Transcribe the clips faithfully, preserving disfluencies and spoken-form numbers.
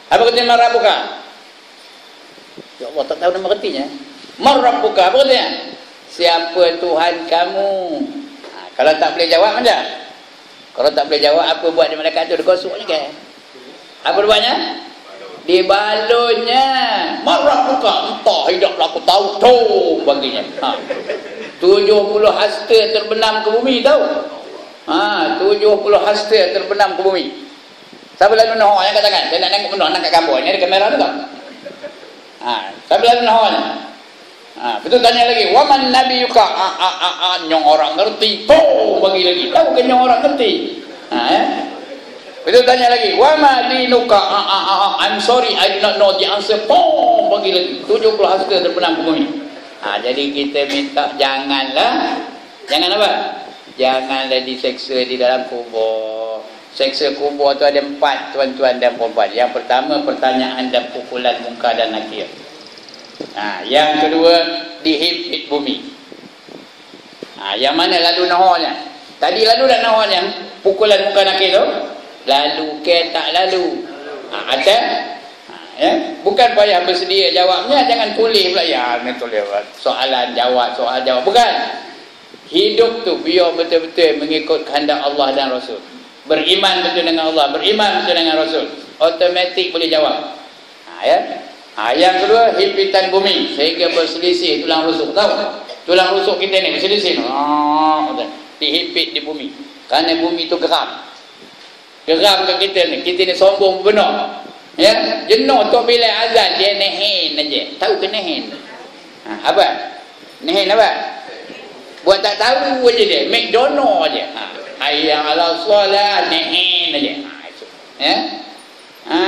Apa katanya man rabbuka? Ya Allah, tak tahu nama artinya. Man rabbuka, apa katanya? Siapa Tuhan kamu? Ha, kalau tak boleh jawab macam. Kalau tak boleh jawab, apa buat di malaikat tu? Dia gosok je kan? Apa dia buatnya? Dia balonnya. Man rabbuka? Entah, hiduplah aku tahu. Tuh, baginya. Ha. tujuh puluh hasta terbenam ke bumi tahu? Ha, tujuh puluh hasta terbenam ke bumi. Siapa lalu Nuh yang katakan? Saya nak tengok Nuh angkat gambar. Ini ada kamera tu tak? Ha, siapa lalu Nuh ni? Ha, betul tanya lagi. Wa man nabiyuka? A a a a nyong orang ngerti. Tuh bagi lagi. Tahu ke nyong orang ngerti? Ha, eh? Betul tanya lagi. Wa ma dinuka? A a a I'm sorry I do not know the answer. Tuh bagi lagi. tujuh puluh hasta terbenam ke bumi. Ha, jadi kita minta janganlah, jangan apa? Janganlah diseksa di dalam kubur. Seksa kubur tu ada empat, tuan-tuan dan puan-puan. Yang pertama, pertanyaan dan pukulan Munkar dan Nakir. Ha, yang kedua, dihimpit bumi. Ha, yang mana lalu nahornya? Tadi lalu tak nahornya? Pukulan Munkar Nakir tu? Lalu ke tak lalu? Ha, ada? Ya? Bukan payah bersedia jawabnya, jangan tulis pula ya, ni tulis soalan jawab soal jawab, bukan. Hidup tu biar betul-betul mengikut kehendak Allah dan Rasul, beriman betul dengan Allah, beriman betul dengan Rasul, automatik boleh jawab. Ha, ya? Ha, yang kedua, himpitan bumi sehingga berselisih tulang rusuk. Tahu tulang rusuk kita ni berselisih, oh, dihimpit di bumi kerana bumi tu geram. Geram ke kita ni, kita ni sombong benar. Ya, jenuh tu bila azan dia nehen aja. Tahu ke nehen? Ha, apa? Nehen apa? Buat tak tahu aja dia, McDonald aja. Ha, hayya ala solat nehen aja. Ha, itu. Ya. Ha.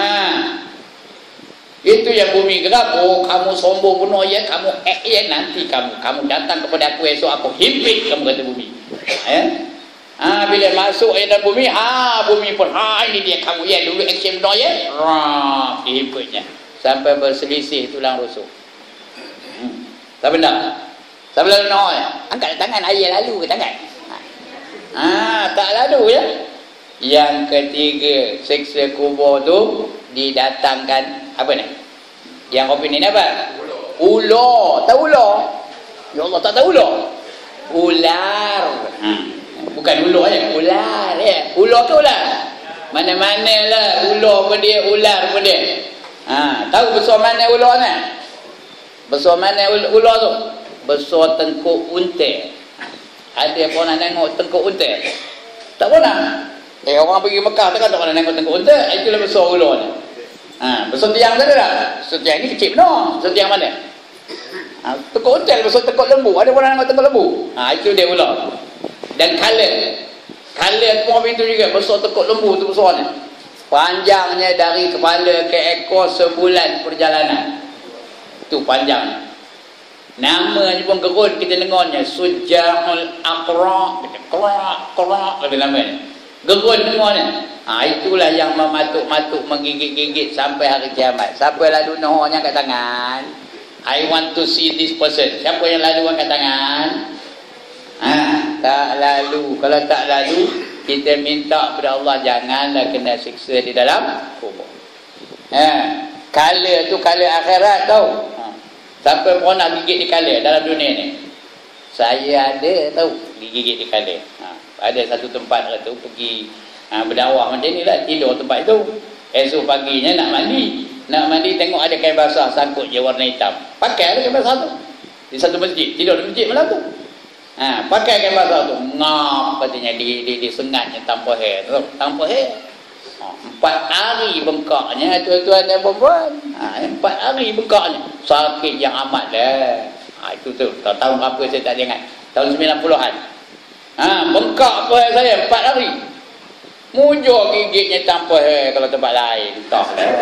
Itu yang bumi gerak. Oh, kamu sombong benar ya, kamu eh ya nanti kamu kamu datang kepada aku esok aku himpit kamu kata bumi. Ya. Ah, bila masuk air dalam bumi, ah bumi pun, ah ini dia kamu ya dulu action benar ya, rah, himpitnya sampai berselisih tulang rusuk. Hmm. Tak benar? Tak benar no ya? Angkat tangan ayat lalu ke tangan? Ah, tak lalu ya. Yang ketiga, siksa kubur tu didatangkan apa ni? Yang opini ni apa? Ular. Tahu ular? Ya Allah, tak tahu ular. Ular. Hmm. Bukan ular ya, ular ya. Ular ke ular? Mana-mana lah, ular pun dia, ular pun dia. Ha, tahu besar mana ular ni? Besar mana ular tu? Besar tengkuk unta. Ada yang pernah tengok tengkuk unta? Tak pernah. Eh, orang pergi Mekah tak ada orang tengok tengkuk unta. Itulah besar ular ni. Ha, besar tiang tak ada tak? Besar tiang ni kecil benar. Besar tiang mana? Ha, tengkuk unta besar tengkuk lembu. Ada orang tengok tengkuk lembu? Ha, itu dia ular. Dan color color pun itu juga besar tekuk lembu tu besar ni, panjangnya dari kepala ke ekor sebulan perjalanan tu panjang. Namanya pun gerun kita dengarnya Sujahul Aqra, Qra Qra ada namanya gerun dengarnya. Ha, itulah yang mematuk-matuk menggigit-gigit sampai hari kiamat. Siapa lalu nohornya angkat tangan? I want to see this person. Siapa yang lalu angkat tangan? Ha, tak lalu. Kalau tak lalu, kita minta kepada Allah janganlah kena siksa di dalam kubur. Ha, kala tu kala akhirat tau. Ha, siapa pernah gigit di kala dalam dunia ni? Saya ada tahu gigit di kala. Ha, ada satu tempat tu pergi ha, berdakwah macam ni lah, tidur tempat itu. Esok paginya nak mandi. Nak mandi tengok ada kain basah sangkut je warna hitam. Pakai ada kain basah tu. Di satu masjid, tidur di masjid malam tu. Ha, pakai kain basah tu, ngap katanya di di, di sengatnya tanpa hair tu, tanpa hair. Ha, empat hari bengkaknya tuan-tuan dan puan-puan. Ha, empat hari bengkaknya, sakit yang amat lah. Ha, itu tu, tahun berapa saya tak ingat, tahun sembilan puluhan. Ha, bengkak apa hair saya empat hari. Mujur gigitnya tanpa hair kalau tempat lain, entah lah.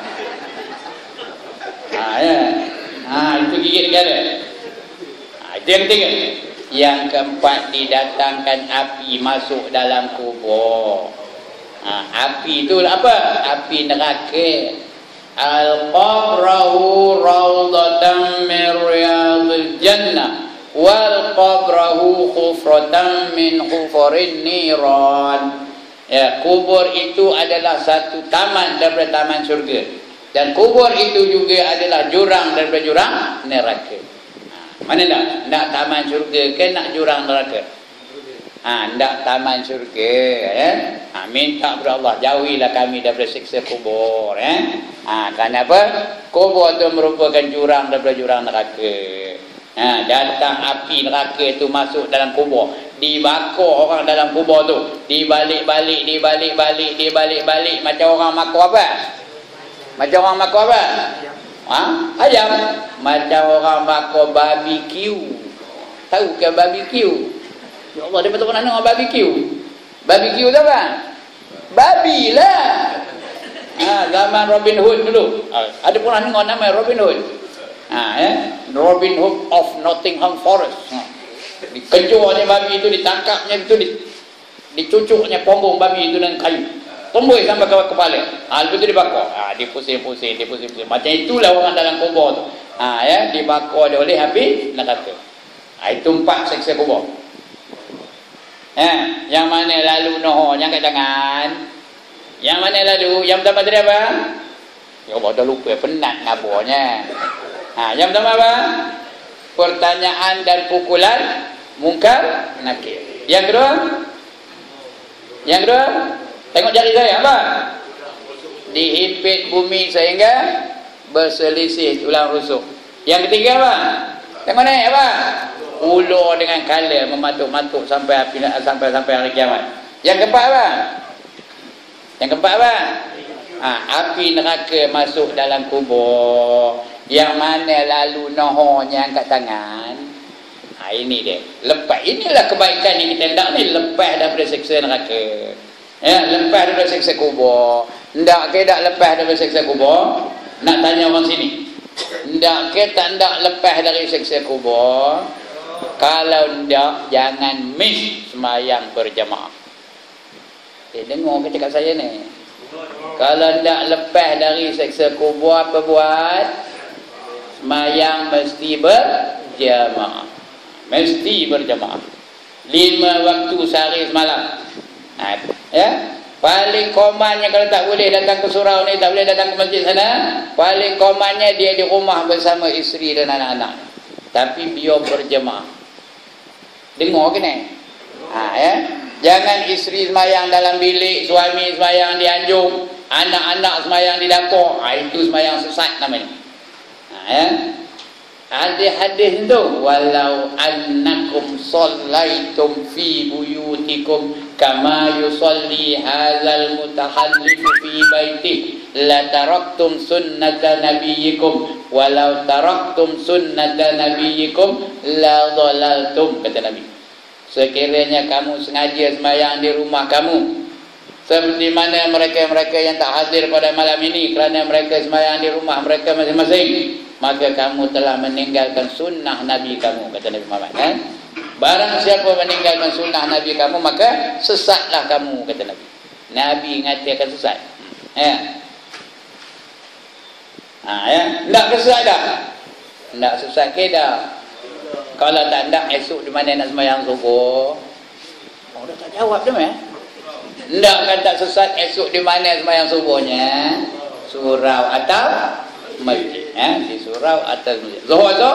Ha, ya. Ha, itu gigit negara. Ha, itu yang ketiga. Yang keempat, didatangkan api masuk dalam kubur. Ha, api itu apa? Api neraka. Al-qabrahu rawdatan min riyadil jannah wal qabrahu khufratan min khufurin niran. Ya, kubur itu adalah satu taman daripada taman syurga. Dan kubur itu juga adalah jurang daripada jurang neraka. Ha, mana nak? Nak taman syurga ke nak jurang neraka? Ha, nak taman syurga, ya. Ha, minta kepada Allah, jauhilah kami daripada siksa kubur, ya. Ha, kenapa? Kubur itu merupakan jurang daripada jurang neraka. Ha, datang api neraka itu masuk dalam kubur, dibakar orang dalam kubur tu, dibalik-balik, dibalik-balik, dibalik-balik macam orang makan apa? Macam orang makan apa? Ha? Ayam. Macam orang makan barbecue. Tahu ke barbecue? Ya Allah, dia betul pernah dengar barbecue. Barbecue tu apa? Babi lah. Ha, zaman Robin Hood dulu. Ha, ada pernah dengar nama Robin Hood? Ha, eh? Robin Hood of Nottingham Forest. Ha. Dikejurnya babi itu, ditangkapnya itu, dicucuknya punggung babi itu dengan kayu. Tombol sampai ke kepala. Ha, lepas tu dibakar. Ha, dipusing-pusing, dipusing-pusing. Macam itulah orang dalam kubur tu. Ha, ya, dibakar dia oleh api neraka. Ha, itu empat seksa kubur. Ha, yang mana lalu Noh, yang kat tangan. Yang mana lalu? Yang pertama tadi apa? Ya Allah, dah lupa, penat ngaburnya. Ha, yang pertama apa? Pertanyaan dan pukulan mungkar nakir. Yang kedua? Yang kedua? Tengok jari saya apa? Dihimpit bumi sehingga berselisih tulang rusuk. Yang ketiga apa? Tengok ni apa? Ular dengan kala mematuk-matuk sampai api, sampai sampai hari kiamat. Yang keempat apa? Yang keempat apa? Ha, api neraka masuk dalam kubur. Yang mana lalu Nohnya angkat tangan. Ha, ini dia. Lepas, inilah kebaikan yang kita hendak ni, lepas daripada seksa neraka. Ya, lepas daripada seksa kubur. Ndak ke tak lepas daripada seksa kubur? Nak tanya orang sini. Ndak ke tak ndak lepas dari seksa kubur? Kalau ndak, jangan miss sembahyang berjamaah. Eh, dengar ke cakap saya ni? Kalau ndak lepas dari seksa kubur, apa buat? Sembahyang mesti berjamaah. Mesti berjamaah. Lima waktu sehari semalam. Ha, ya, paling komannya kalau tak boleh datang ke surau ni, tak boleh datang ke masjid sana, paling komannya dia di rumah bersama isteri dan anak-anak. Tapi biar berjemaah. Dengar ke ni? Ha, ya, jangan isteri semayang dalam bilik, suami semayang di anjung, anak-anak semayang di dapur. Ha, itu semayang sesat namanya. Ha, ya. Hadis-hadis itu, walau annakum sallaitum fi buyutikum kama yusalli hadzal mutahallifu fi baiti la taraktum sunnata nabiyyikum walau taraktum sunnata nabiyyikum la dhalaltum, kata Nabi. Sekiranya kamu sengaja sembahyang di rumah kamu, seperti mana mereka-mereka yang tak hadir pada malam ini kerana mereka sembahyang di rumah mereka masing-masing, maka kamu telah meninggalkan sunnah Nabi kamu, kata Nabi Muhammad. Eh? Barang siapa meninggalkan sunnah Nabi kamu, maka sesatlah kamu, kata Nabi. Nabi ngatakan sesat. Ya. Ha, ya. Nak sesat dah? Nak sesat ke dah? Kalau tak nak, esok di mana nak sembahyang subuh? Oh, dah tak jawab dah, eh? Nak kan tak sesat, esok di mana sembahyang subuhnya? Surau atau masjid, eh? Di surau atas masjid. Zuhur tu?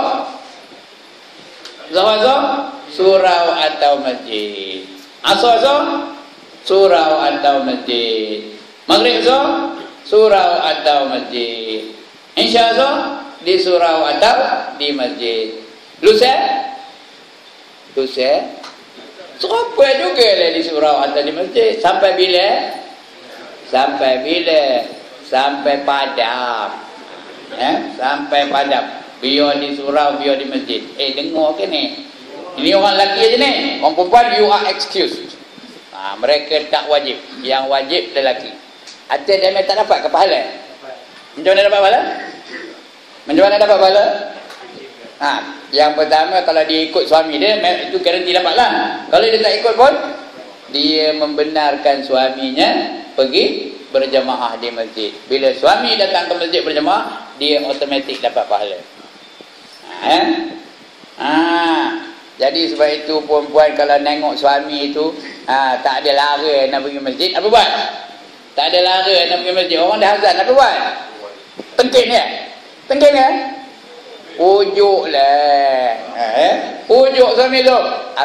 Zuhur tu? Surau atau masjid. Asar tu? Surau atau masjid. Maghrib tu? Surau atau masjid. Isya tu? Di surau atau di masjid. Lusa? Lusa? Serupa juga lah di surau atau di masjid. Sampai bila? Sampai bila? Sampai padam. Ya, sampai padam. Biar di surau, biar di masjid. Eh, dengar ke ni? Ini orang lelaki aja ni. Orang perempuan, you are excused. Ha, mereka tak wajib. Yang wajib lelaki. Atas dia tak dapat ke pahala? Macam mana dapat pahala? Macam mana dapat pahala? Ha, yang pertama, kalau dia ikut suami dia, itu garanti dapat lah. Kalau dia tak ikut pun, dia membenarkan suaminya pergi berjamaah di masjid. Bila suami datang ke masjid berjamaah, dia automatik dapat pahala. Ha, eh? ha, jadi sebab itu perempuan kalau nengok suami itu ha, tak ada lara nak pergi masjid, apa buat? Tak ada lara nak pergi masjid, orang dah azan, apa buat? Tengkin ya? Tengkin ya? Pujuk lah. Eh? Pujuk suami tu.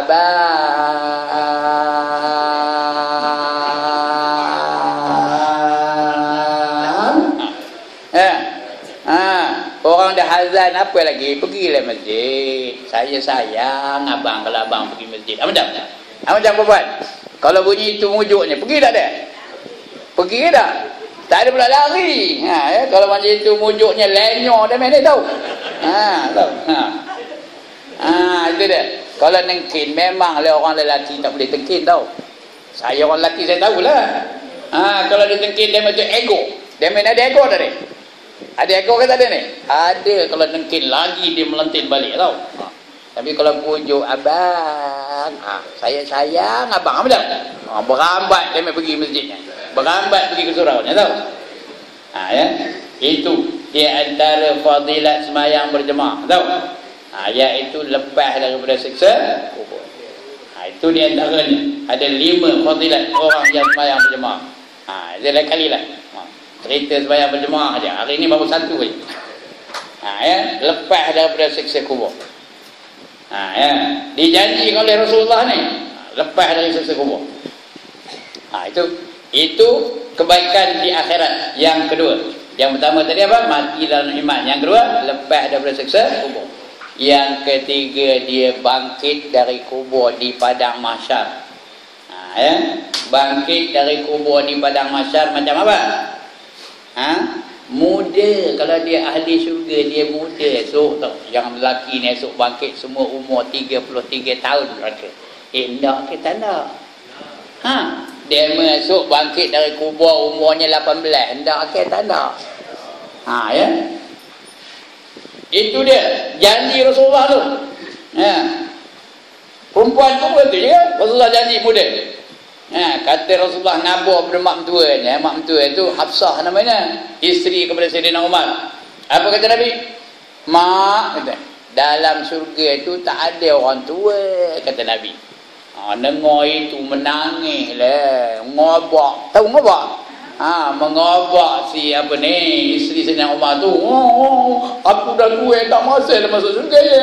Abang. Eh? Ha. Orang dah azan apa lagi? Pergilah masjid. Saya sayang abang kalau abang pergi masjid. Apa macam? Apa macam perempuan? Kalau bunyi itu mujuknya, pergi tak dia? Pergi tak? Tak ada pula lari. Ha, ya? Kalau macam itu mujuknya lenyor dah main dia tahu. Ha, tahu. Ha. Ha, itu dia. Kalau nengkin memang oleh orang lelaki tak boleh tengkin tahu. Saya orang lelaki saya tahulah. Ha, kalau dia tengkin dia macam ego. Dia main ada ego tadi. Ada ego ke tak ada ni? Ada. Kalau nengkin lagi dia melentin balik tahu. Ha. Tapi kalau pujuk abang, ha, saya sayang abang apa dah? Ha, berambat dia main pergi masjidnya. Berambat pergi ke surau ni tahu. Ha, ya. Itu di antara fadilat sembahyang berjemaah tahu. Ha, iaitu lepas daripada siksa kubur. Ha, itu di antaranya. Ada lima fadilat orang yang sembahyang berjemaah. Ha, dia lain kali lah. Ha, cerita sembahyang berjemaah aja. Hari ni baru satu je. Ha, ya. Lepas daripada siksa kubur. Ha, ya. Dijanjikan oleh Rasulullah ni. Ha, lepas dari siksa kubur. Ha, itu itu kebaikan di akhirat. Yang kedua, yang pertama tadi apa? Mati dalam iman. Yang kedua, lepas daripada siksa kubur. Yang ketiga, dia bangkit dari kubur di padang mahsyar. Ha, ya? Bangkit dari kubur di padang mahsyar macam apa? Ha? Muda. Kalau dia ahli syurga, dia muda esok tau. Yang lelaki ni esok bangkit semua umur tiga puluh tiga tahun mereka. Eh, nak ke tak nak? Ha? Dia masuk bangkit dari kubur umurnya lapan belas. Hendak ke tak nak? Ha, ya? Itu dia janji Rasulullah tu. Ha. Perempuan tu pun tu je kan? Rasulullah janji muda. Ha, kata Rasulullah nabur pada mak mentuanya. Mak mentua itu Hafsah namanya, isteri kepada Sayyidina Umar. Apa kata Nabi? Mak, kata, dalam syurga itu tak ada orang tua, kata Nabi. Ha, dengar itu menangis lah, ngobak. Tahu ngobak? Ha, mengobak si apa ni, isteri Sayyidina Umar tu. Oh, oh, aku dah tua tak masa dah masuk syurga ya.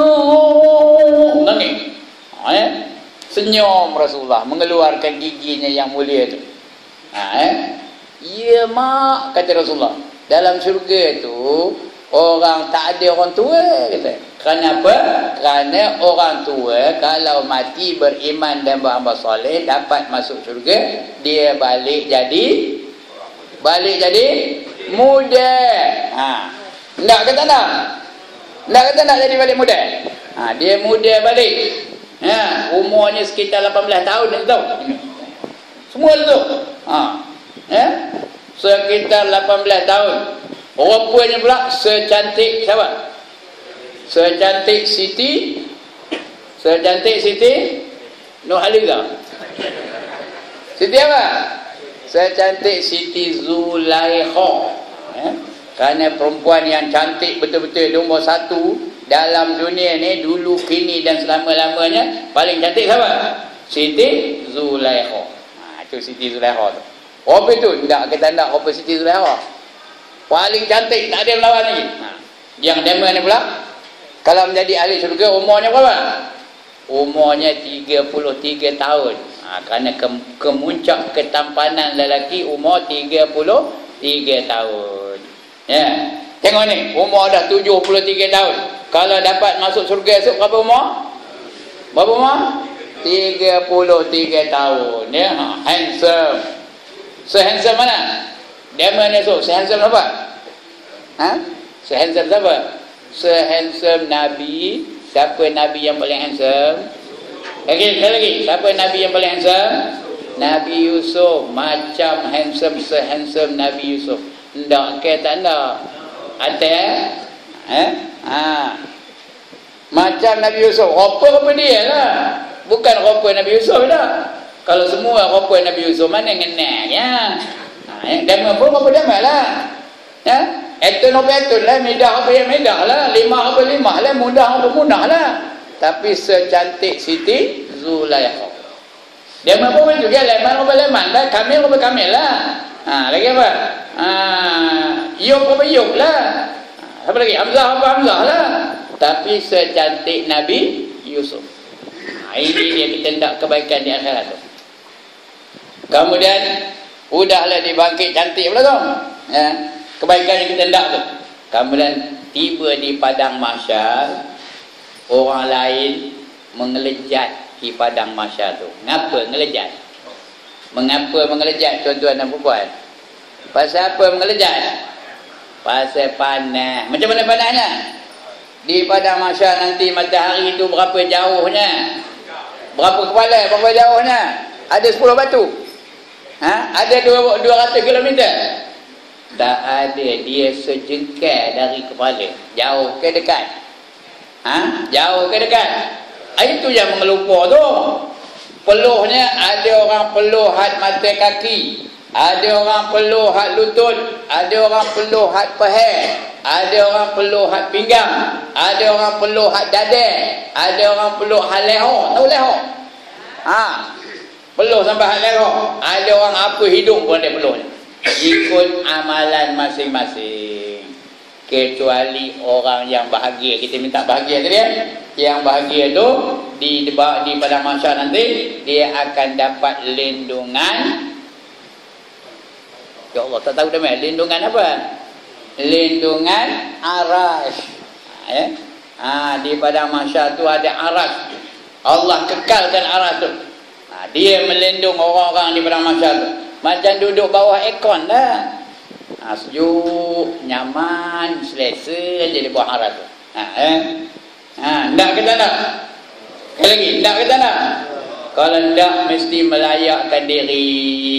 Oh, nangis. Ha, ya? Senyum Rasulullah mengeluarkan giginya yang mulia tu. Ha, eh? Ya mak, kata Rasulullah, dalam syurga tu orang tak ada orang tua, kata. Kenapa? Kerana orang tua kalau mati beriman dan beramal soleh dapat masuk syurga, dia balik jadi balik jadi muda. Ha. Nak kata nak? Nak kata nak jadi balik muda? Ha, dia muda balik. Ha, umurnya sekitar lapan belas tahun dah tahu. Semua tu. Ha. Ya? Sekitar lapan belas tahun. Rupanya pula secantik siapa? Secantik Siti Secantik Siti Nurhaliza. Siti apa? Secantik Siti Zulaikha. Ya? Kerana perempuan yang cantik betul-betul nombor satu dalam dunia ni, dulu, kini dan selama-lamanya, paling cantik siapa? Siti Zulaikha. Ha, itu Siti Zulaikha tu. Apa tu? Tak kita nak apa Siti Zulaikha. Paling cantik, tak ada yang lawan lagi. Ha. Yang demo ni pula, kalau menjadi ahli syurga, umurnya berapa? Umurnya tiga puluh tiga tahun. Ha, kerana ke, kemuncak ketampanan lelaki umur tiga puluh tiga tahun. Ya. Tengok ni, umur dah tujuh puluh tiga tahun. Kalau dapat masuk syurga esok berapa umur? Berapa umur? tiga puluh tiga tahun. Ya, ha, handsome. Se-handsome mana? Dia mana esok? Se-handsome apa? Ha? Se-handsome siapa? Se-handsome Nabi. Siapa Nabi yang paling handsome? Lagi, sekali lagi. Siapa Nabi yang paling handsome? Nabi Yusuf. Macam handsome, se-handsome Nabi Yusuf. Ndak ke tak ndak? Ada eh? Eh? Ha. Macam Nabi Yusuf. Rupa-rupa dia lah. Bukan rupa Nabi Yusuf dah. Kalau semua rupa Nabi Yusuf, mana kenal ya? Ha, dama pun rupa dama lah. Ya? Etun apa etun lah. Midah apa yang midah lah. Limah apa limah lah. Mudah apa mudah lah. Tapi secantik Siti Zulaikha. Dama pun juga. Leman apa leman lah. Kamil apa kamil lah. Ha, lagi apa? Ha, Yuk apa yuk lah. Apa lagi? Hamzah apa Hamzah lah. Tapi secantik Nabi Yusuf. Ha, ini dia kita hendak kebaikan di akhirat tu. Kemudian udahlah dibangkit cantik pula tu. Ya. Kebaikan yang kita hendak tu. Kemudian tiba di padang mahsyar, orang lain mengelejat di padang mahsyar tu. Ngapa ngelejat? Mengapa mengelejat tuan-tuan dan puan? Pasal apa mengelejat? Pasal panas. Macam mana panasnya? Di padang mahsyar nanti matahari itu berapa jauhnya? Berapa kepala? Berapa jauhnya? Ada sepuluh batu? Ha? Ada dua ratus kilometer? Tak ada. Dia sejengkal dari kepala. Jauh ke dekat? Ha? Jauh ke dekat? Itu yang mengelupur tu. Peluhnya ada orang peluh had mata kaki, ada orang peluh had lutut, ada orang peluh had peher, ada orang peluh had pinggang, ada orang peluh had dada, ada orang peluh had leher. Tahu leher? Ha, peluh sampai had leher. Ada orang apa hidung pun ada peluhnya. Ikut amalan masing-masing. Kecuali orang yang bahagia. Kita minta bahagia tadi ya. Yang bahagia tu di di, di padang mahsyar nanti dia akan dapat lindungan. Ya Allah, tak tahu dah mai lindungan apa? Lindungan arasy. Ya. Ha, di padang mahsyar tu ada arasy. Allah kekalkan arasy tu. Ha, dia melindung orang-orang di padang mahsyar tu. Macam duduk bawah aircon dah. Ha, sejuk, nyaman, selesa je di bawah arasy tu. Ha, eh. Ha, tak ke tak nak? Sekali lagi, tak ke tak nak? Kalau tak, mesti melayakkan diri.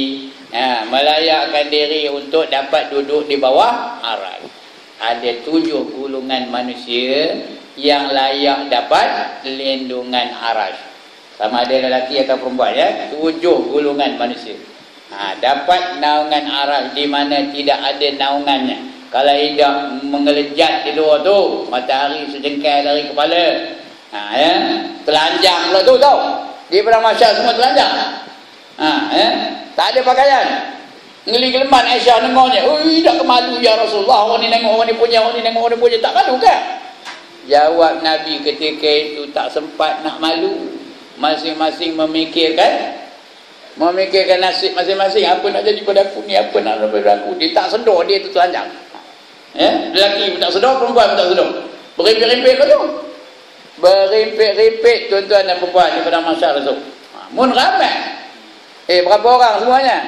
Ha, melayakkan diri untuk dapat duduk di bawah arasy. Ada tujuh gulungan manusia yang layak dapat lindungan arasy. Sama ada lelaki atau perempuan ya. Tujuh gulungan manusia. Ha, dapat naungan arasy di mana tidak ada naungannya. Kalau tidak mengelejat di luar tu, matahari sejengkal dari kepala. Ha, ya. Telanjang pula tu tau. Di padang mahsyar semua telanjang. Ha, ya. Tak ada pakaian. Ngeli-geleman Aisyah dengarnya. Ui, tak kemalu ya Rasulullah. Orang ni tengok orang ni punya, orang ni tengok orang ni punya. Tak malu kan? Jawab Nabi ketika itu, tak sempat nak malu. Masing-masing memikirkan memikirkan nasib masing-masing. Apa nak jadi pada aku ni, apa nak jadi pada aku. Dia tak sedar dia tu telanjang. Ya, lelaki pun tak sedar, perempuan pun tak sedar. Berimpit-rimpit ke tu? Berimpit-rimpit tuan-tuan dan perempuan di padang mahsyar tu. Ha, mun ramai. Eh, berapa orang semuanya?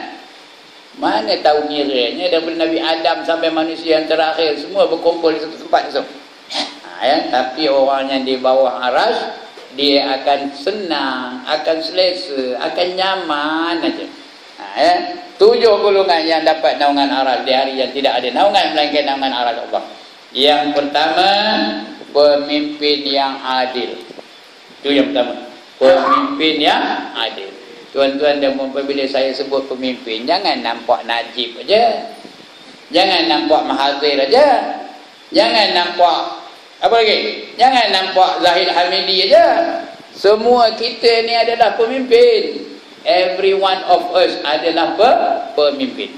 Mana tahu kiranya daripada Nabi Adam sampai manusia yang terakhir semua berkumpul di satu tempat tu. Ha, ya, tapi orang yang di bawah arasy dia akan senang, akan selesa, akan nyaman aja. Ha, ya. Tujuh golongan yang dapat naungan arasy di hari yang tidak ada naungan melainkan naungan arasy Allah. Yang pertama, pemimpin yang adil. Itu yang pertama. Pemimpin yang adil. Tuan-tuan dan puan-puan, bila saya sebut pemimpin, jangan nampak Najib aja. Jangan nampak Mahathir aja. Jangan nampak apa lagi? Jangan nampak Zahid Hamidi aja. Semua kita ni adalah pemimpin. Every one of us adalah pe pemimpin.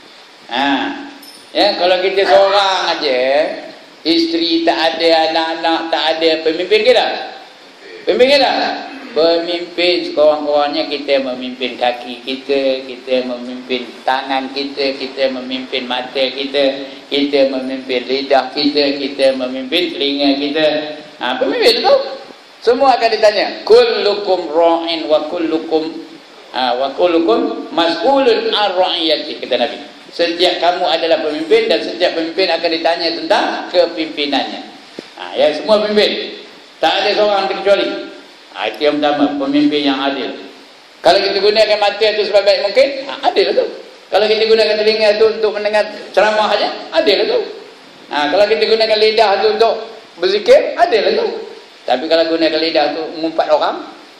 Ha. Ya, kalau kita seorang aja, isteri tak ada, anak-anak tak ada, pemimpin ke tak? Pemimpin ke tak? Pemimpin sekurang-kurangnya kita memimpin kaki kita, kita memimpin tangan kita, kita memimpin mata kita, kita memimpin lidah kita, kita memimpin telinga kita. Ha, pemimpin tu semua akan ditanya. Kullukum ra'in wa kullukum ha, wa kullukum mas'ulun an ra'iyati, kata Nabi. Setiap kamu adalah pemimpin dan setiap pemimpin akan ditanya tentang kepimpinannya. Ha, ya, semua pemimpin. Tak ada seorang terkecuali. Ha, itu yang pertama, pemimpin yang adil. Kalau kita gunakan mata itu sebaik-baik mungkin, ha, adil lah tu. Kalau kita gunakan telinga itu untuk mendengar ceramah saja, adil lah tu. Ha, kalau kita gunakan lidah itu untuk berzikir, adil lah tu. Tapi kalau gunakan lidah itu mengumpat orang,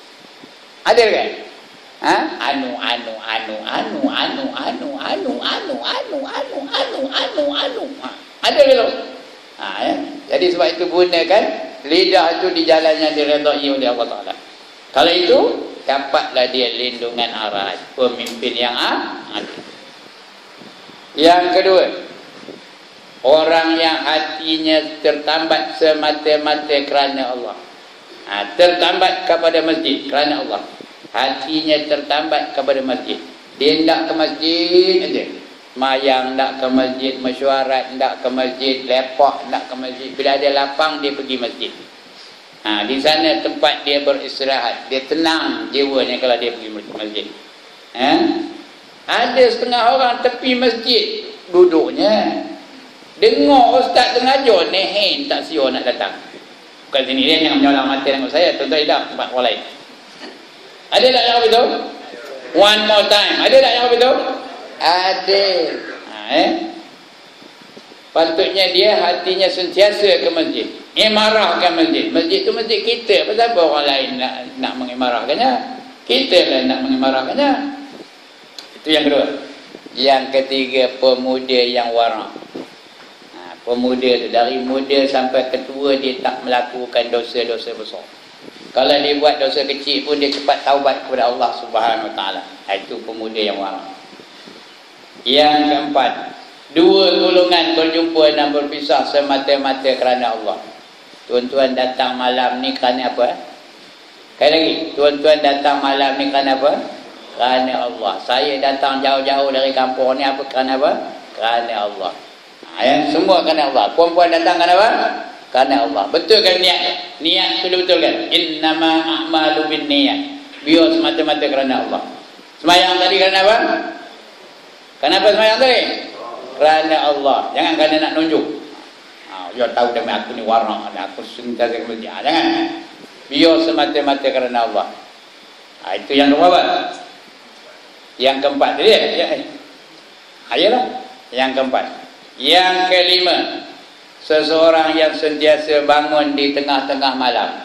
adil kan? Ha? Anu, anu, anu, anu, anu, anu, anu, anu, anu, anu, anu, anu, anu. Ha, adil lah tu. Ha, ya? Jadi sebab itu gunakan lidah itu di jalan yang diredai oleh Allah Ta'ala. Kalau itu, dapatlah dia lindungan arasy, pemimpin yang adil. Yang kedua, Orang yang hatinya tertambat semata-mata kerana Allah. Ha, tertambat kepada masjid kerana Allah. Hatinya tertambat kepada masjid. Dia tidak ke masjid aja. Mayang tak ke masjid, mesyuarat tak ke masjid, lepak tak ke masjid. Bila ada lapang dia pergi masjid. Ha, di sana tempat dia beristirahat. Dia tenang jiwanya kalau dia pergi masjid. Ha? Ada setengah orang tepi masjid duduknya. Dengar ustaz tengah ajar, nehen tak siur nak datang. Bukan sini dia yang menyolang mata tengok saya, tuan-tuan tidak tempat orang lain. Ada tak yang begitu? One more time. Ada tak yang begitu? Ada. Ha, eh? Patutnya dia hatinya sentiasa ke masjid. Imarahkan masjid. Masjid tu masjid kita. Pasal apa orang lain nak nak mengimarahkannya? Kita lah nak mengimarahkannya. Itu yang kedua. Yang ketiga, pemuda yang wara'. Ha, pemuda tu dari muda sampai ketua dia tak melakukan dosa-dosa besar. Kalau dia buat dosa kecil pun dia cepat taubat kepada Allah Subhanahu Wa Taala. Itu pemuda yang wara'. Yang keempat, dua golongan berjumpa dan berpisah semata-mata kerana Allah. Tuan-tuan datang malam ni kerana apa? Sekali lagi, tuan-tuan datang malam ni kerana apa? Kerana Allah. Saya datang jauh-jauh dari kampung ni apa? Kerana apa? Kerana Allah. Ha, ya? Semua kerana Allah. Puan-puan datang kerana apa? Kerana Allah. Betul kan niat? Niat tu betul kan? Innama a'malu bin niat. Biar semata-mata kerana Allah. Semayang tadi kerana apa? Kenapa semayang tadi? Kerana Allah. Jangan kerana nak nunjuk. Ha, dia tahu demi aku ni warna, aku sentiasa ke masjid. Ha, jangan. Biar semata-mata kerana Allah. Ha, itu yang berapa? Yang keempat tadi ya? Ya. Ayolah. Yang keempat. Yang kelima, seseorang yang sentiasa bangun di tengah-tengah malam,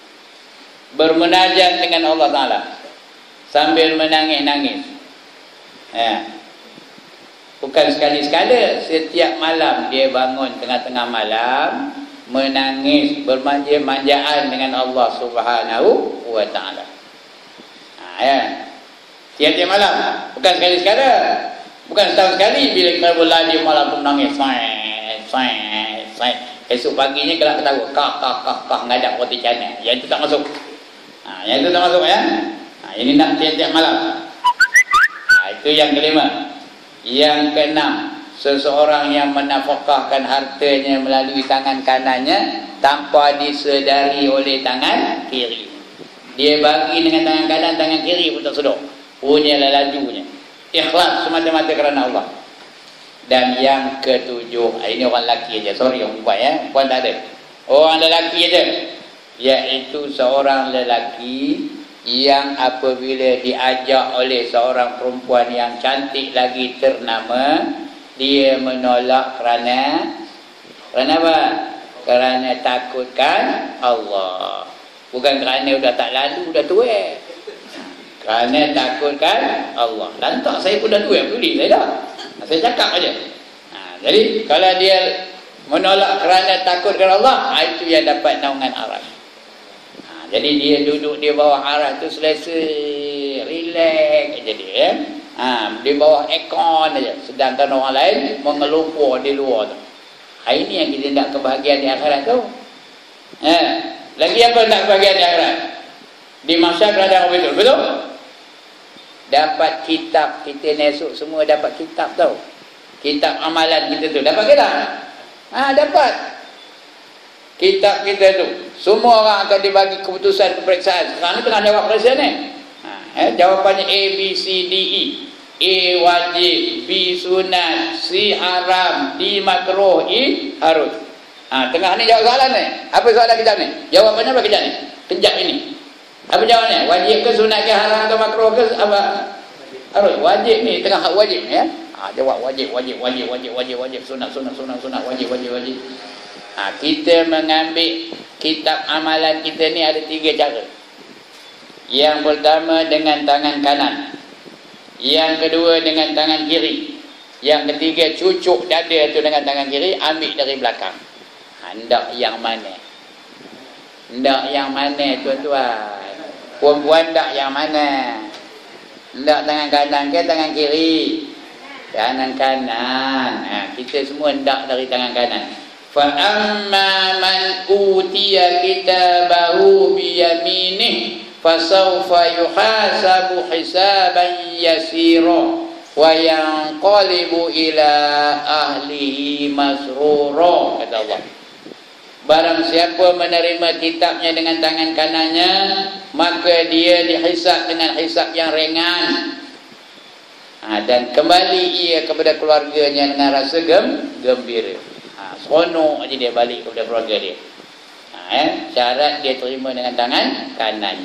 bermunajat dengan Allah Ta'ala sambil menangis-nangis. Ya. Bukan sekali-sekala, setiap malam dia bangun tengah-tengah malam menangis, bermanja-manjaan dengan Allah Subhanahu Wa Ta'ala. Ha, ya. Tiap-tiap malam, bukan sekali-sekala, bukan setahun sekali. Bila kita berlari malam pun menangis, say, say, say. Esok paginya kalau ketawa, kah, kah, kah, kah, ngadap roti canai. Yang itu tak masuk. Ha, yang itu tak masuk ya. Ha, ini nak tiap-tiap malam. Ha, itu yang kelima. Yang keenam, seseorang yang menafkahkan hartanya melalui tangan kanannya tanpa disedari oleh tangan kiri. Dia bagi dengan tangan kanan, tangan kiri pun tak sedar. Punyalah lajunya. Ikhlas semata-mata kerana Allah. Dan yang ketujuh, ini orang lelaki aja. Sorry orang perempuan ya, perempuan tak ada. Orang lelaki aja, iaitu seorang lelaki yang apabila diajak oleh seorang perempuan yang cantik lagi ternama, dia menolak kerana kerana apa? Kerana takutkan Allah. Bukan kerana dah tak lalu, dah tua. Kerana takutkan Allah. Lantak saya pun dah tua, peduli saya dah. Saya cakap aja. Ha, jadi kalau dia menolak kerana takutkan Allah, itu yang dapat naungan aras. Jadi dia duduk di bawah arah tu selesa, relax aja dia ya. Ha, di bawah aircon aja. Sedangkan orang lain mengelumpur di luar tu. Ha, ini yang kita nak kebahagiaan di akhirat tu. Ha, lagi apa nak kebahagiaan di akhirat? Di mahsyar ada orang betul, betul? Dapat kitab kita ni esok semua dapat kitab tau. Kitab amalan kita tu dapat ke tak? Ha, dapat. Kitab kita tu, semua orang akan dibagi keputusan peperiksaan. Sekarang ni tengah jawab peperiksaan ni. Ha, eh, jawapannya A, B, C, D, E. A wajib, B sunat, C haram, D makruh, E harus. Ha, tengah ni jawab soalan ni. Apa soalan kitab ni? Jawapannya apa kejap ni? Kejap ini. Apa jawapannya? Wajib ke sunat ke haram ke makruh ke apa? Harus. Wajib ni, tengah hak wajib ya. Ha, jawab wajib, wajib, wajib, wajib, wajib, wajib, sunat, sunat, sunat, sunat, wajib, wajib, wajib. Ha, kita mengambil kitab amalan kita ni ada tiga cara. Yang pertama dengan tangan kanan, yang kedua dengan tangan kiri, yang ketiga cucuk dada tu dengan tangan kiri, ambil dari belakang. Ha, hendak yang mana? Hendak yang mana tuan-tuan? Puan-puan hendak yang mana? Hendak tangan kanan ke tangan kiri? Tangan kanan. Ha, kita semua hendak dari tangan kanan. Fa amma man utiya kitabahu bi yaminih fasawfa yuhasabu hisaban yasira wa yanqalibu ila ahlihi masrura, kata Allah. Barang siapa menerima kitabnya dengan tangan kanannya, maka dia dihisab dengan hisab yang ringan. Ha, dan kembali ia kepada keluarganya dengan rasa gem, gembira. Ha, seronok aja dia balik kepada keluarga dia. Ha, eh, syarat dia terima dengan tangan kanannya.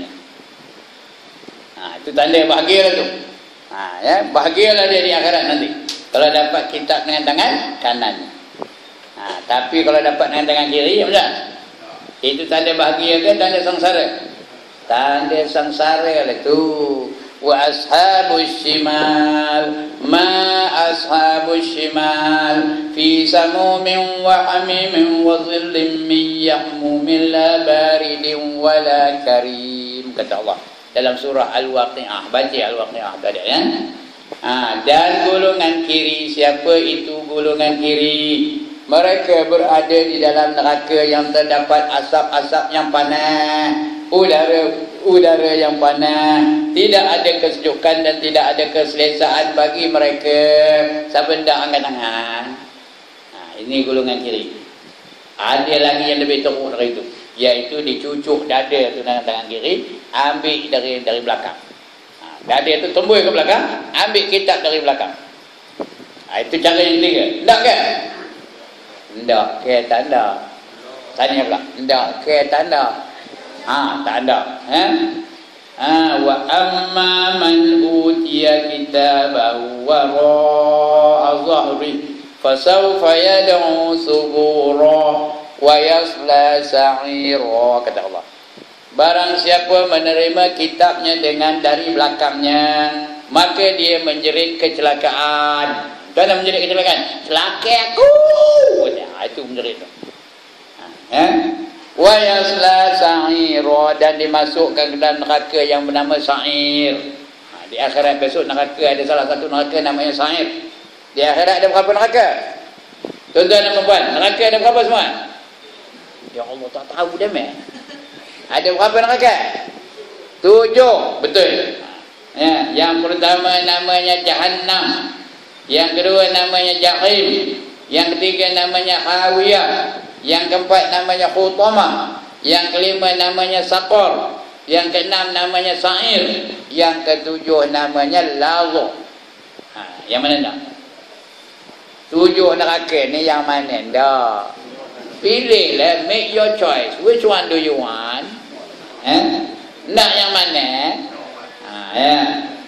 Ha, itu tanda bahagialah tu. Ha, ya, bahagialah dia di akhirat nanti kalau dapat kitab dengan tangan kanannya. Ha, tapi kalau dapat dengan tangan kiri, ya betul? Itu tanda bahagia ke tanda sengsara? Tanda sengsara lah tu. Wa ashabus shimal ma ashabus shimal fi samumin wa hamimin wa dhillin min yahmumin la baridin wa la karim, kata Allah dalam surah Al-Waqi'ah. Baca Al-Waqi'ah tadi ya. Ha, dan golongan kiri, siapa itu golongan kiri? Mereka berada di dalam neraka yang terdapat asap-asap yang panas, udara udara yang panas, tidak ada kesejukan dan tidak ada keselesaan bagi mereka. Siapa hendak angkat tangan? Nah, ini golongan kiri. Ada lagi yang lebih teruk dari itu, iaitu dicucuk dada tu dengan tangan kiri, ambil dari dari belakang. Nah, dada tu tumbui ke belakang, ambil kitab dari belakang. Nah, itu cara yang ketiga. Hendak ke? Hendak ke tanda. Tanya pula. Hendak ke tanda. Ah, tak ada. Eh? Ah, wa amma man utiya kitabahu wara'a dhahri fasawfa yad'u subura wa yasla sa'ira, kata Allah. Barang siapa menerima kitabnya dengan dari belakangnya, maka dia menjerit kecelakaan. Mana menjerit kecelakaan? Celaka aku. Nah, itu menjerit. Eh? Wa yasla sa'ira, dan dimasukkan ke dalam neraka yang bernama sa'ir. Ha, di akhirat besok neraka ada salah satu neraka namanya sa'ir. Di akhirat ada berapa neraka? Tuan-tuan dan puan, neraka ada berapa semua? Ya Allah, tak tahu dah meh. Ada berapa neraka? Tujuh, betul. Ya, yang pertama namanya Jahannam, yang kedua namanya Jahim, yang ketiga namanya Hawiyah, yang keempat namanya Khutamah, yang kelima namanya Saqar, yang keenam namanya Sa'ir, yang ketujuh namanya Lazo. Ha, yang mana dah? Tujuh neraka ni yang mana dah? Pilihlah, make your choice. Which one do you want? Eh? Nak yang mana? Ha, ya.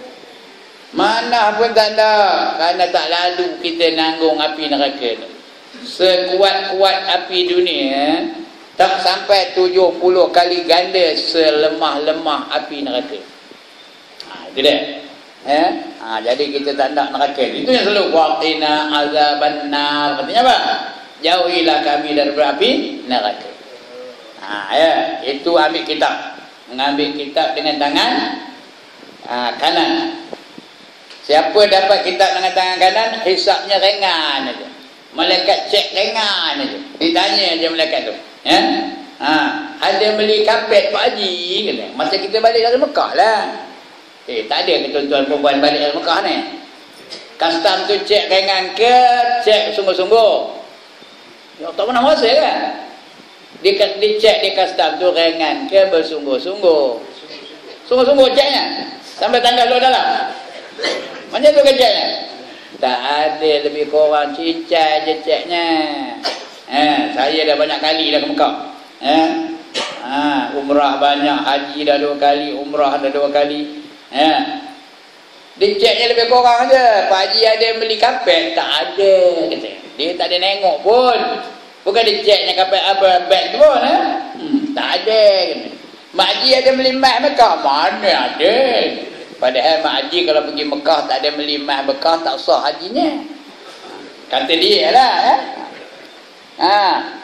Mana pun tak ada, kerana tak lalu kita nanggung api neraka tu. Sekuat-kuat api dunia tak sampai tujuh puluh kali ganda selemah-lemah api neraka. Ha, itu dia. Eh? Ha, jadi kita tak nak neraka. Itu yang selalu waqina azaban nar. Artinya apa? Jauhilah kami daripada api neraka. Ha, ya, itu ambil kitab. Mengambil kitab dengan tangan ha, kanan. Siapa dapat kitab dengan tangan kanan, hisabnya ringan aja. Malaikat cek ringan aja. Ditanya aja malaikat tu. Ya? Ha, ada beli kapet Pak Haji kata. Masa kita balik dari Mekah lah. Eh, tak ada ke tuan-tuan perempuan balik dari Mekah ni? Custom tu cek ringan ke cek sungguh-sungguh? Ya, tak pernah rasa kan? Dia dicek di custom tu ringan ke bersungguh-sungguh? Sungguh-sungguh ceknya. Sampai tanda lu dalam. Macam tu keceknya? Tak ada, lebih kurang cincai je ceknya. Eh, saya dah banyak kali dah ke Mekah. Eh? Ha, umrah banyak, haji dah dua kali, umrah dah dua kali. Eh? Diceknya lebih kurang aja. Pak Haji ada beli kapet? Tak ada, kata. Dia tak ada nengok pun. Bukan diceknya kapet apa, beg tu pun. Eh? Hmm, tak ada, kata. Mak Haji ada beli emas Mekah? Mana ada. Padahal Mak Haji kalau pergi Mekah tak ada beli emas Mekah, tak sah hajinya. Kata dia lah. Eh? Ha.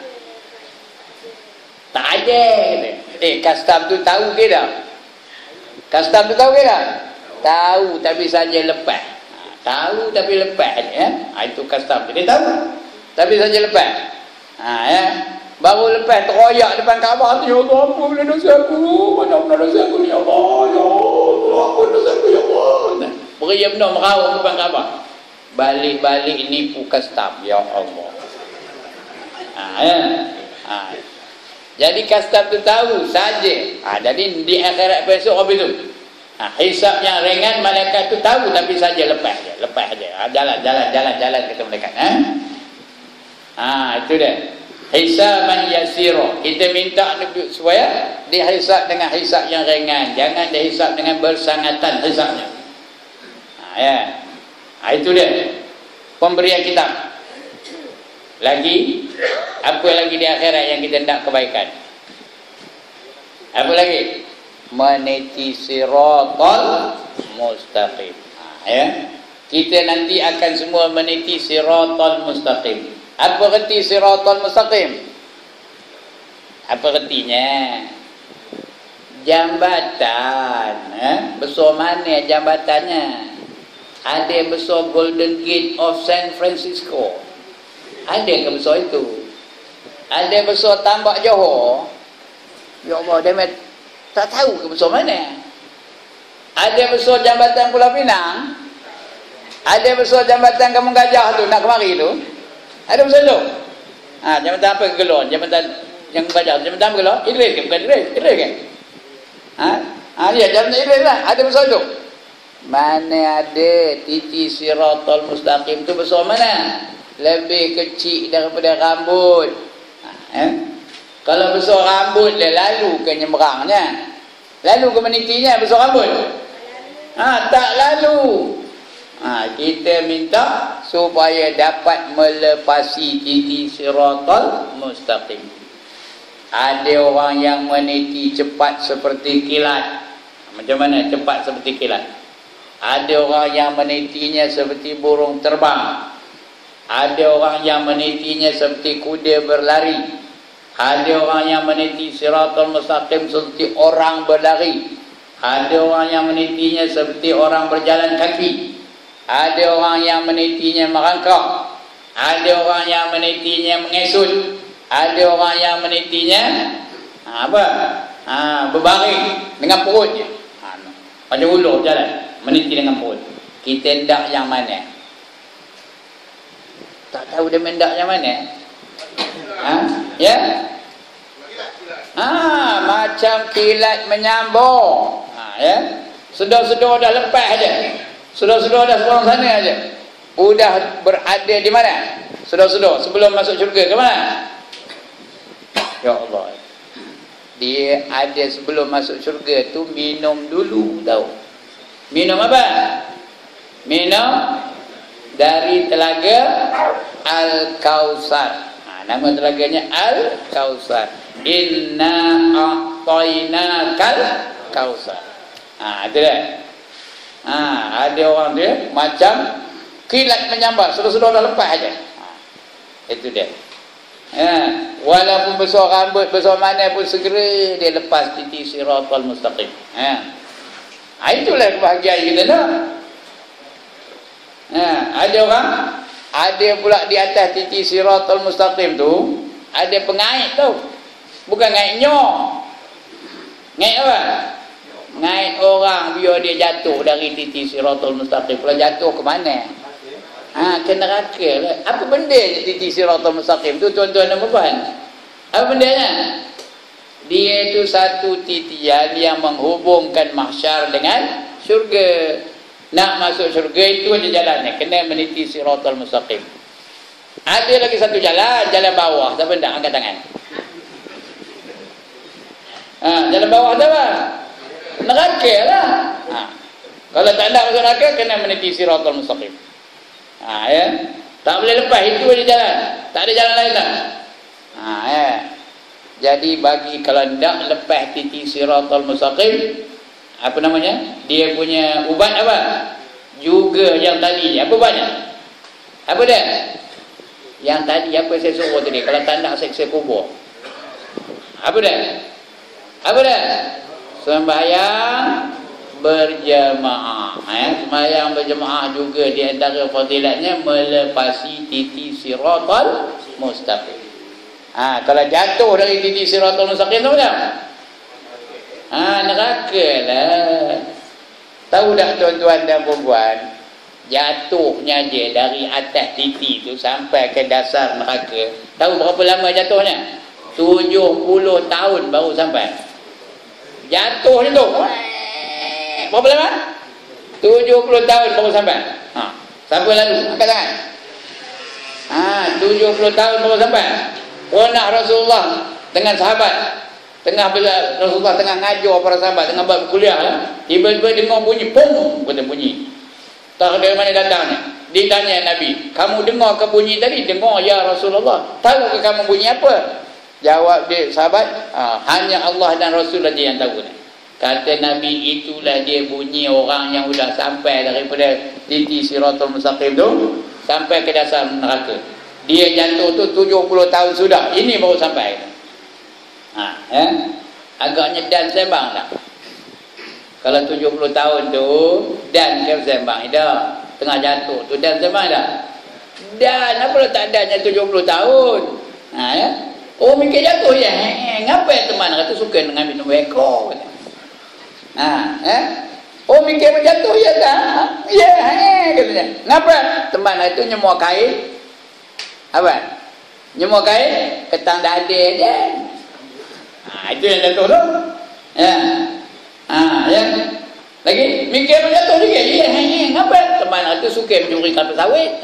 Tak ada. Eh, custom tu tahu ke tak? Custom tu tahu ke tak? Tahu, tapi saja lepas. Ha, Tahu tapi lepas ya. Ha, itu custom. Jadi tahu tapi saja lepas. Ha ya. Baru lepas teroyak depan Kaabah tu, ya Allah, apa boleh dosa aku? Mana benar dosa aku ni ya Allah? Ya Allah, apa dosa aku ya Allah? Beria benar merawak depan Kaabah. Balik-balik nipu custom, ya Allah. Ha ya. Ha. Jadi custom tu tahu saja. Ha, jadi di akhirat besok apa itu? Ha, hisab yang ringan malaikat tu tahu tapi saja lepas je, lepas je. Ha, jalan jalan jalan jalan kata malaikat, ha? Ha, itu dia. Hisaban yasira. Kita minta supaya dihisab dengan hisab yang ringan, jangan dihisab dengan bersangatan hisabnya. Ha, ya. Ha, itu dia. Pemberian kitab. Lagi apa lagi di akhirat yang kita hendak kebaikan? Apa lagi? Meniti siratal mustaqim. Ha, ya. Kita nanti akan semua meniti siratal mustaqim. Apa erti siratal mustaqim? Apa ertinya? Jambatan, eh? Besar mana jambatannya? Ada besar Golden Gate of San Francisco. Ada ke besar itu? Ada besar Tambak Johor. Ya Allah, dia tak tahu ke besar mana. Ada besar jambatan Pulau Pinang. Ada besar jambatan Kampung Gajah tu nak kemari tu. Ada besar tu. Ha, jambatan apa Gelor? Jambatan yang Gajah. Jambatan apa Gelor? Idris ke? Bukan Idris. Idris ke? Ha? Ha, ya, jambatan Idris lah. Ada besar tu. Mana ada titi siratal mustaqim tu besar mana? Lebih kecil daripada rambut. Ha, eh? Kalau besar rambut dia lalu ke nyeberangnya? Lalu ke menitinya besar rambut? Ha, tak lalu. Ha, kita minta supaya dapat melepasi titi siratal mustaqim. Ada orang yang meniti cepat seperti kilat. Macam mana cepat seperti kilat? Ada orang yang menitinya seperti burung terbang. Ada orang yang menitinya seperti kuda berlari. Ada orang yang meniti siratal mustaqim seperti orang berlari. Ada orang yang menitinya seperti orang berjalan kaki. Ada orang yang menitinya merangkak. Ada orang yang menitinya mengesut. Ada orang yang menitinya ha, apa? Ha, berbaring dengan perutnya. Ha, macam ulur jalan, meniti dengan perut. Kita hendak yang mana? Tak tahu dia mendak yang mana? Ha? Ya? Ha, macam kilat menyambung. Ha, ya? Sedar-sedar dah lepas aja. Sudah-sudah dah seorang sana aja. Udah berada di mana? Sudah-sudah sebelum masuk syurga ke mana? Ya Allah. Dia ada sebelum masuk syurga tu minum dulu tahu. Minum apa? Minum dari telaga Al-Kautsar. Ha, nama telaganya Al-Kautsar. Inna a'tainakal kautsar. Ha, itu dah. Ha, ada orang dia macam kilat menyambar, sudah-sudah dah lepas aja. Ha, itu dia. Ha, walaupun besar rambut, besar mana pun segera dia lepas titi siratal mustaqim. Ha. Ha, itulah kebahagiaan kita nak. Ha, ada orang ada pula di atas titi siratal mustaqim tu ada pengait tau. Bukan ngait nyok. Ngait apa? Ngait orang biar dia jatuh dari titi siratal mustaqim. Kalau jatuh ke mana? Ha, ke neraka lah. Apa benda titi siratal mustaqim tu tuan-tuan dan puan? Apa bendanya? Dia itu satu titian yang menghubungkan mahsyar dengan syurga. Nak masuk syurga itu ada jalannya, kena meniti siratal mustaqim. Ada lagi satu jalan, jalan bawah. Siapa nak angkat tangan? Ha, jalan bawah tu apa? Neraka lah. Ha. Kalau tak nak masuk neraka, kena meniti siratal mustaqim. Ha, ya. Tak boleh lepas, itu aja jalan. Tak ada jalan lain lah. Ha, ya. Jadi bagi kalau tak lepas titi siratal mustaqim, apa namanya? Dia punya ubat apa? Juga yang tadi. Apa ubatnya? Apa dia? Yang tadi apa saya suruh tadi? Kalau tak nak seksa kubur. Apa dia? Apa dia? Sembahyang berjemaah. Eh, sembahyang berjemaah juga di antara fadilatnya melepasi titi siratal mustaqim. Ha, kalau jatuh dari titi siratal mustaqim tu macam? Ha, neraka lah. Tahu tak tuan-tuan dan puan-puan, jatuhnya je dari atas titi tu sampai ke dasar neraka. Tahu berapa lama jatuhnya? tujuh puluh tahun baru sampai. Jatuhnya tu. Berapa lama? tujuh puluh tahun baru sampai. Ha, siapa lalu? Angkat tangan. Ha, tujuh puluh tahun baru sampai. Pernah Rasulullah dengan sahabat, tengah bila Rasulullah tengah ngajar para sahabat, tengah buat kuliah, tiba-tiba dengar bunyi, pum, kata bunyi. Tak dari mana datangnya. Ditanya Nabi, kamu dengar ke bunyi tadi? Dengar ya Rasulullah. Tahu ke kamu bunyi apa? Jawab dia sahabat, ah, hanya Allah dan Rasul saja yang tahu. Kata Nabi, itulah dia bunyi orang yang sudah sampai daripada titi siratal mustaqim tu sampai ke dasar neraka. Dia jatuh tu tujuh puluh tahun sudah. Ini baru sampai. Ha, eh? Agaknya dan sembang tak? Kalau tujuh puluh tahun tu dan ke sembang dah. Tengah jatuh tu dan sembang dah. Dan apa tak adanya tujuh puluh tahun. Ha, ya? Oh, mikir jatuh ya. He, ngapa teman kata suka dengan minum weko. Ha, eh? Oh, mikir berjatuh ya tak? Ya, he, katanya. Ngapa? Teman itu nyemua kain. Apa? Nyemua kain, ketang dada je. Ha, itu yang jatuh tu. Ya. Ha, ya. Lagi mikir jatuh juga. Ya, he, ngapa? Teman itu suka mencuri kelapa sawit.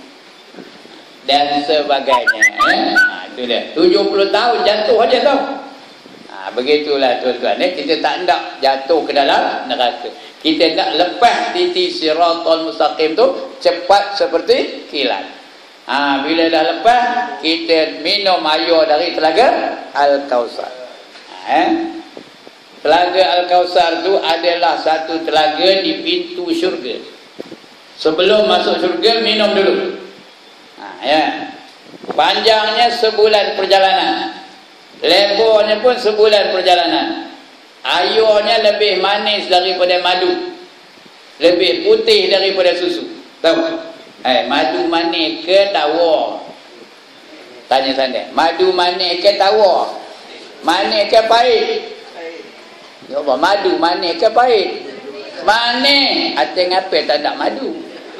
Dan sebagainya. Ya. Ha, itu dia. tujuh puluh tahun jatuh aja tau. Ha, begitulah tuan-tuan. Ya. Kita tak nak jatuh ke dalam neraka. Kita nak lepas titi siratal mustaqim tu cepat seperti kilat. Ha, bila dah lepas, kita minum air dari telaga Al-Kausar. Ha, eh? Telaga Al-Kausar tu adalah satu telaga di pintu syurga. Sebelum masuk syurga, minum dulu. Ha, ya. Panjangnya sebulan perjalanan. Lebarnya pun sebulan perjalanan. Airnya lebih manis daripada madu. Lebih putih daripada susu. Tahu? Eh, madu manis ke tawar? Tanya sana. Madu manis ke tawar? Manis ke pahit? Ya Allah, madu manis ke pahit? Manis. Ating apa tak nak madu?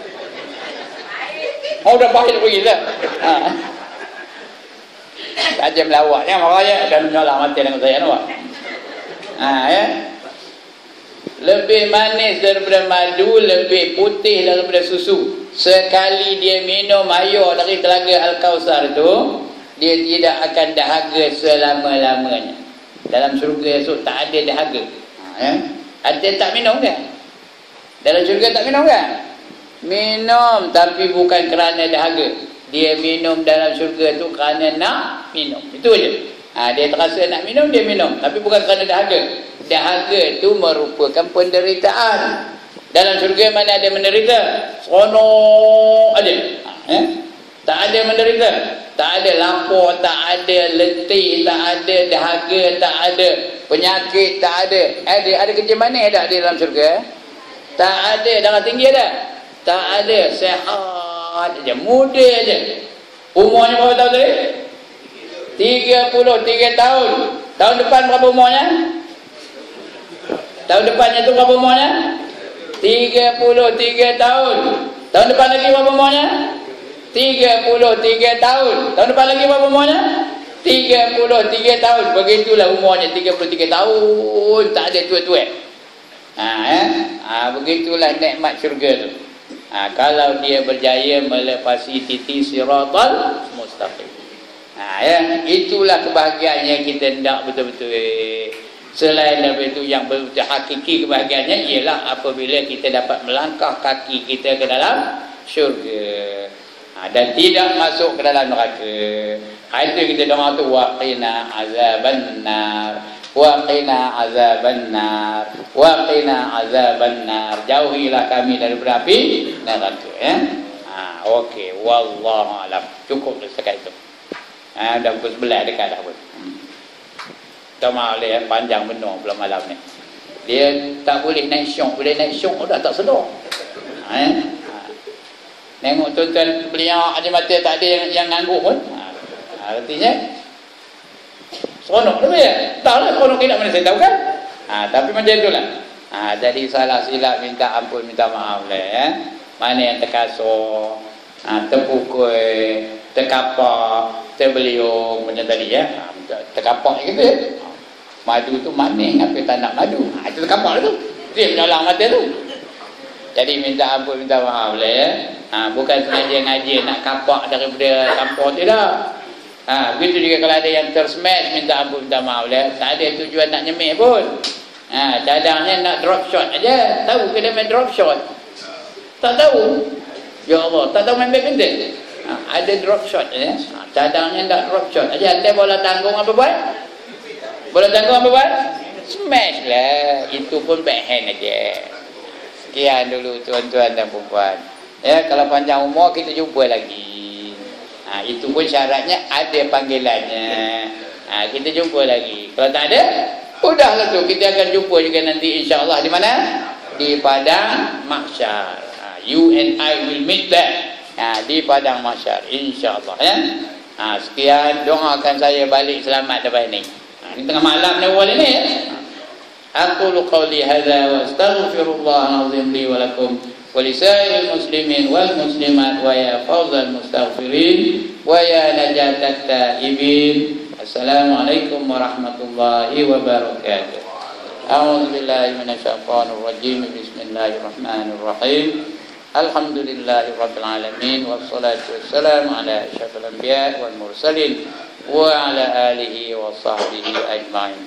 Oh, dah pahit pergi dah. Ha. Tajam lawaknya makanya dan menyolah mati dengan saya nampak. Ha, ya. Lebih manis daripada madu, lebih putih daripada susu. Sekali dia minum air dari telaga Al-Kausar tu, dia tidak akan dahaga selama-lamanya. Dalam syurga esok tak ada dahaga. Ha, ya? Ada tak minum kan? Dalam syurga tak minum kan? Minum, tapi bukan kerana dahaga. Dia minum dalam syurga tu kerana nak minum. Itu je. Ha, dia terasa nak minum, dia minum. Tapi bukan kerana dahaga. Dahaga tu merupakan penderitaan. Dalam syurga mana ada menderita? Seronok aja. Ha, eh? Tak ada menderita. Tak ada lapar, tak ada letih, tak ada dahaga, tak ada penyakit, tak ada. Ada ada kerja manis tak di dalam syurga? Tak ada. Darah tinggi ada? Tak ada. Sehat aja, muda aja. Umurnya berapa tahun tadi? tiga puluh tiga tahun. Tahun depan berapa umurnya? Tahun depannya tu berapa umurnya? tiga puluh tiga tahun. Tahun depan lagi berapa umurnya? tiga puluh tiga tahun. Tahun depan lagi berapa umurnya? tiga puluh tiga tahun. Begitulah umurnya, tiga puluh tiga tahun. Tak ada tua-tua. Ha, eh? Ha, begitulah nikmat syurga tu. Ha, kalau dia berjaya melepasi titi siratal mustaqim. Ha, ya, itulah kebahagiaan yang kita hendak betul-betul. Selain daripada itu, yang betul hakiki kebahagiaannya ialah apabila kita dapat melangkah kaki kita ke dalam syurga. Ha, dan tidak masuk ke dalam neraka. Ha, itu kita doa tu, waqina azabannar, waqina azabannar, waqina azabannar. Jauhilah kami daripada api neraka, ya. Ha, okey, wallahu alam. Cukup setakat itu. Ha, dah pukul sebelas dekat dah pun. Hmm. Kita maaf ya, panjang benar belum malam ni. Dia tak boleh naik syok, boleh naik syok dah tak sedar. Ha, eh? ha. Tengok tuan-tuan beliau ada mata tak ada yang, yang ngangguk pun. Ha, ha, artinya seronok lebih ya. Tak lah seronok tidak mana saya tahu kan. Ha, tapi macam itulah. Ha, jadi salah silap minta ampun, minta maaf lah ya. Mana yang terkasar, ha, terpukul, terkapak, terbeliung macam tadi ya. Ha, terkapak gitu ya. Madu tu manis, apa tak nak madu? Ha, itu terkapak tu. Dia menyolang mata tu. Jadi minta ampun, minta maaf lah ya. Ha, bukan sengaja ngaji nak kapak daripada kampung tu dah. Ha, begitu juga kalau ada yang tersmash, minta ampun, minta maaf lah. Tak ada tujuan nak nyemih pun. Ha, cadangnya nak drop shot aja. Tahu ke dia main drop shot? Tak tahu. Ya Allah, tak tahu main badminton. Ha, ada drop shot aja. Ha, cadangnya nak drop shot aja. Ada bola tanggung apa buat? Bola tanggung apa buat? Smash lah. Itu pun backhand aja. Sekian dulu tuan-tuan dan puan-puan. Ya, kalau panjang umur kita jumpa lagi. Ha, itu pun syaratnya ada panggilannya. Ha, kita jumpa lagi. Kalau tak ada, udahlah tu. Kita akan jumpa juga nanti insya-Allah di mana? Di padang mahsyar. Ha, you and I will meet there. Ha, di padang mahsyar insya-Allah ya. Ha, sekian, doakan saya balik selamat lepas ni. Ha, ni tengah malam ni awal ni ya. Aqulu qawli hadza wa astaghfirullah al-azim li wa lakum wa lisairil muslimin wal muslimat wa ya fawzal mustaghfirin wa ya najatat taibin. Assalamualaikum warahmatullahi wabarakatuh. A'udzu billahi minasyaitonir rajim. Bismillahirrahmanirrahim. Alhamdulillahi rabbil alamin wassalatu wassalamu ala asyrafil anbiya wal mursalin wa ala alihi wa sahbihi ajmain.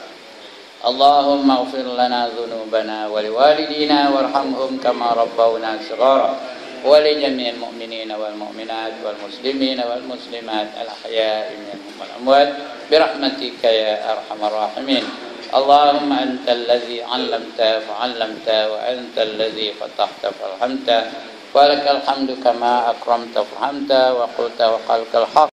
Allahumma ighfir lana dhunubana wa liwalidina warhamhum kama rabbawna shighara wa li jami'il mu'minina wal mu'minat wal muslimina wal muslimat al ahya'i minhum wal amwat bi rahmatika ya arhamar rahimin. Allahumma antal ladzi 'allamta fa'allamta wa antal ladzi fatahta falhamta wa lakal hamdu kama akramta fahamta wa qulta wa qalqal haqq